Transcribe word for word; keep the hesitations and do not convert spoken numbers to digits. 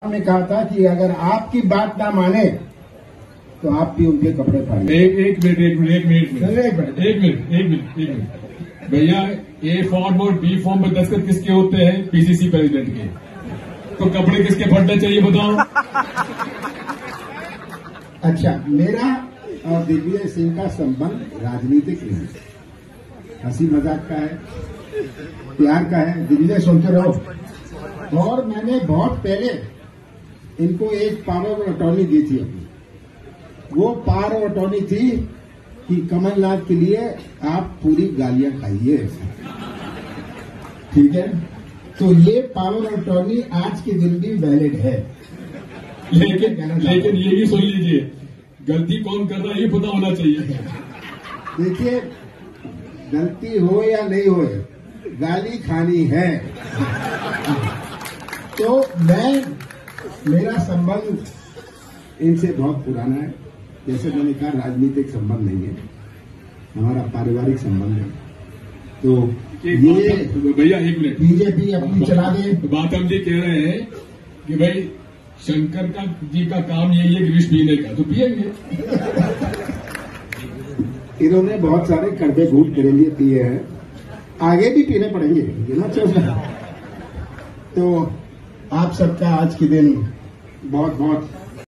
ने कहा था कि अगर आपकी बात ना माने तो आप भी उनके कपड़े फाड़िए। एक एक मिनट एक मिनट एक मिनट एक मिनट एक मिनट एक मिनट एक मिनट भैया, ए फॉर्म और बी फॉर्म पर दस्तखत किसके होते हैं? पीसीसी प्रेसिडेंट के। तो कपड़े किसके फटने चाहिए बताओ? अच्छा, मेरा और दिग्विजय सिंह का संबंध राजनीतिक नहीं, हंसी मजाक का है, प्यार का है। दिग्विजय सुनते रहो। और मैंने बहुत पहले इनको एक पावर ऑफ अटॉर्नी दी थी अपनी। वो पावर ऑफ अटॉर्नी थी कि कमलनाथ के लिए आप पूरी गालियां खाइए, ठीक है? तो ये पावर ऑफ अटॉर्नी आज के दिन भी वैलिड है। लेकिन लेकिन ये भी सुन लीजिए, गलती कौन कर रहा है ये पता होना चाहिए। देखिए, गलती हो या नहीं हो, गाली खानी है। तो मैं मेरा संबंध इनसे बहुत पुराना है। जैसे मैंने कहा, राजनीतिक संबंध नहीं है, हमारा पारिवारिक संबंध है। तो ये भैया एक मिनट, बीजेपी अपनी चला दे। बात हम ये कह रहे हैं कि भाई शंकर का जी का काम यही है कि विष पीने का, तो पिएंगे। इन्होंने बहुत सारे कड़वे घूट मेरे लिए पिए हैं, आगे भी पीने पड़ेंगे, ये ना चल। तो आप सबका आज के दिन बहुत बहुत